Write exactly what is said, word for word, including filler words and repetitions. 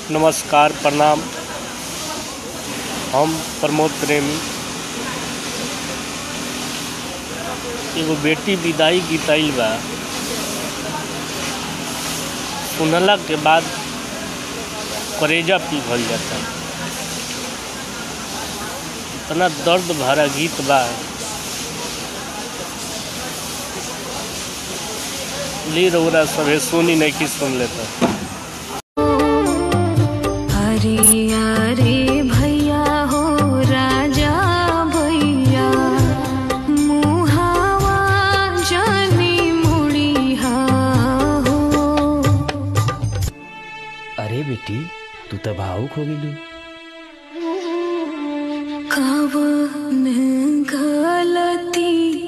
नमस्कार प्रणाम। हम प्रमोद प्रेमी। एगो बेटी विदाई गीत आइल बा, सुनला के बाद करेजा पिघल जाता। इतना दर्द भरा गीत बा, ली रउरा सभे सुनी नहीं कि सुन लेता। अरे अरे भैया हो राजा भैया, मुहावा जानी मुड़िया हो। अरे बेटी तू तो भावुक हो गेलू। कवन गलती